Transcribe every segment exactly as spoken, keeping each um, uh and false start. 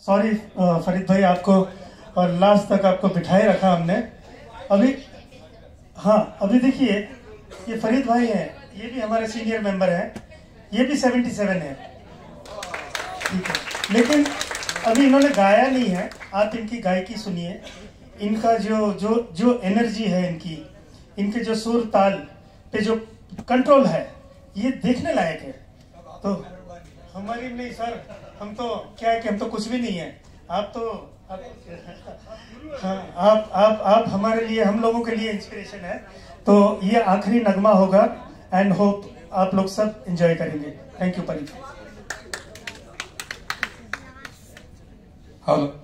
Sorry Farid भाई, आपको और लास्ट तक आपको बिठाए रखा हमने। अभी हाँ अभी देखिए, ये फरीद भाई हैं, ये भी हमारे सीनियर मेंबर हैं, ये भी सेवेंटी सेवन है, ठीक है, लेकिन अभी इन्होंने गाया नहीं है। आप इनकी गायकी सुनिए, इनका जो जो जो एनर्जी है इनकी, इनके जो सुर ताल पे जो कंट्रोल है, ये देखने लायक है। तो हमारी नहीं सर, हम तो क्या है कि हम तो कुछ भी नहीं है, आप तो आप, हाँ, आप आप आप हमारे लिए, हम लोगों के लिए इंस्पिरेशन है। तो ये आखिरी नगमा होगा एंड होप आप लोग सब एंजॉय करेंगे। थैंक यू परी। हेलो,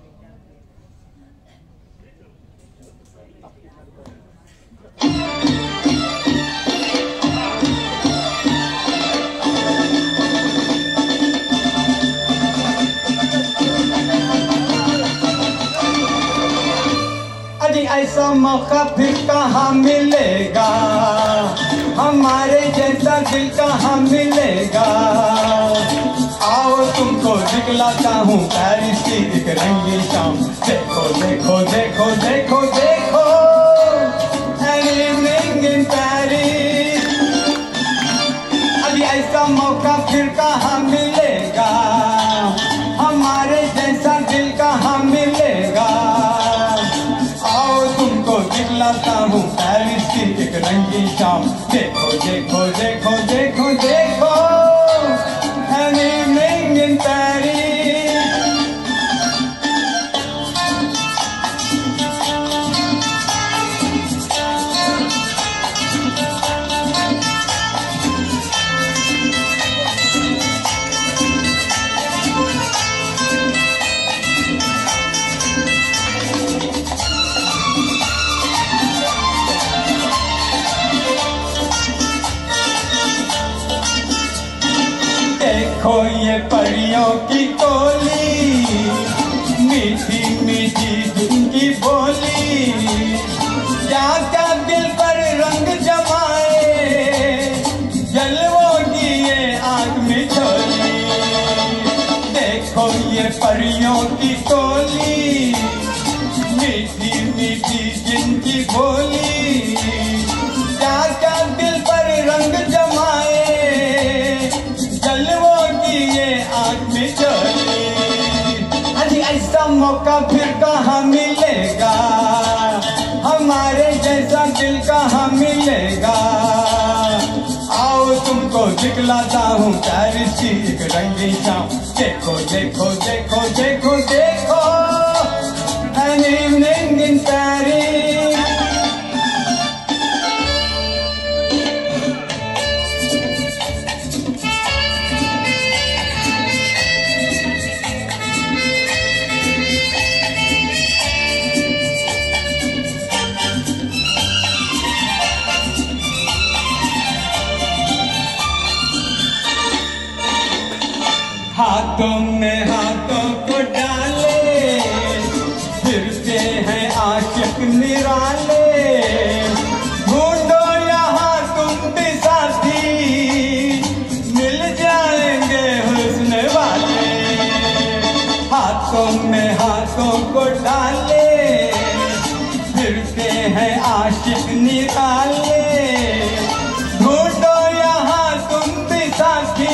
अरे ऐसा मौका फिर कहाँ मिलेगा, हमारे जैसा दिल कहाँ मिलेगा। आओ तुमको दिखलाता हूँ पेरिस की एक रंगीन शाम। देखो देखो देखो देखो देखो an evening in Paris। अरे ऐसा मौका फिर कहाँ मिलेगा, हमारे जैसा दिल कहाँ मिलेगा। दिखलाता हूँ पेरिस की एक रंगीन शाम। देखो देखो देखो देखो देखो an evening in Paris। देखो ये परियों की टोली, मीठी मीठी जिनकी बोली, क्या क्या दिल पर रंग जमाए, जलवों की ये आग में झोली। देखो ये परियों की टोली, मीठी मीठी जिनकी बोली, क्या क्या दिल पर रंग जमाए, जलवों की ये आँख में चोली। अरे ऐसा मौका फिर कहाँ मिलेगा, हमारे जैसा दिल कहाँ मिलेगा। आओ तुमको दिखलाता हूँ पेरिस की एक रंगीन शाम। देखो देखो देखो देखो देखो an evening in Paris। हाथों में हाथों को डाले, फिरते हैं आशिक निराले। ढूंढो यहाँ तुम भी साथी, मिल जाएंगे हुस्न वाले। हाथों में हाथों को डाले, फिरते हैं आशिक निराले। ढूंढो यहाँ तुम भी साथी,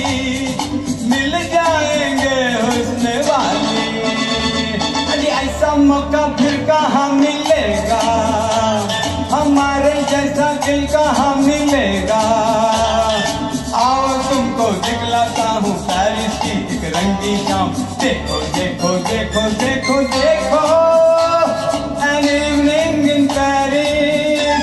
ऐसा मौका फिर कहाँ मिलेगा, हमारे जैसा दिल कहाँ मिलेगा। आओ तुमको दिखलाता हूँ पेरिस की एक रंगीन शाम। देखो देखो देखो देखो देखो an evening in Paris।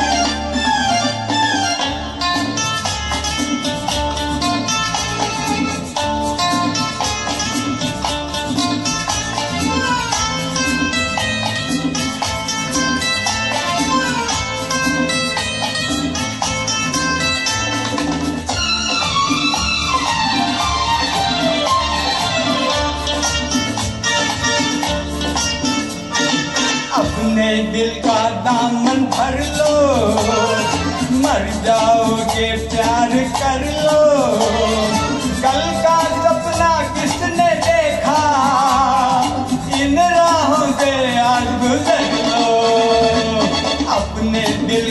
अपने दिल का दामन भर लो, मर जाओगे प्यार कर लो। कल का सपना किसने देखा,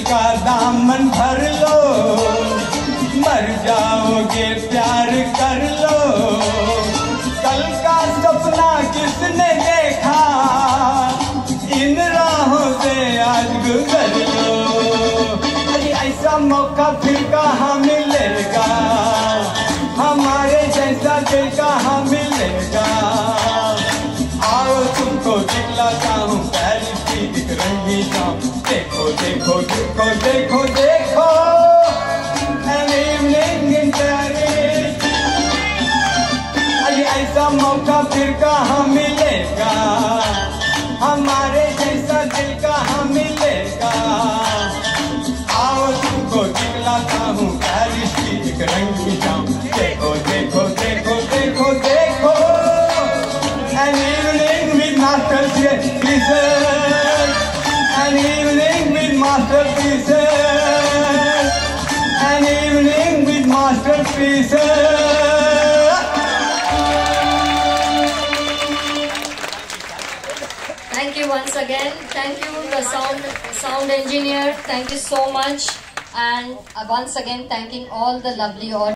का दामन भर लो, मर जाओगे प्यार कर लो। कल का सपना किसने देखा, इन राहों से आज गुजर लो। अरे ऐसा मौका फिर कहाँ मिलेगा, हमारे जैसा दिल कहाँ मिलेगा। आओ तुमको दिखलाता हूँ पेरिस की दिख रही शाम। देखो देखो देखो देखो देखो an evening in Paris। अरे ऐसा मौका फिर कहाँ मिलेगा, हमारे जैसा दिल कहाँ मिलेगा। आओ तुमको दिखलाता हूँ पेरिस की दिख रही शाम। देखो देखो देखो देखो देखो an evening with masterpieces, an evening with masterpieces, an evening with masterpieces। Thank you once again. Thank you, the sound sound engineer. Thank you so much. And uh, once again, thanking all the lovely audience.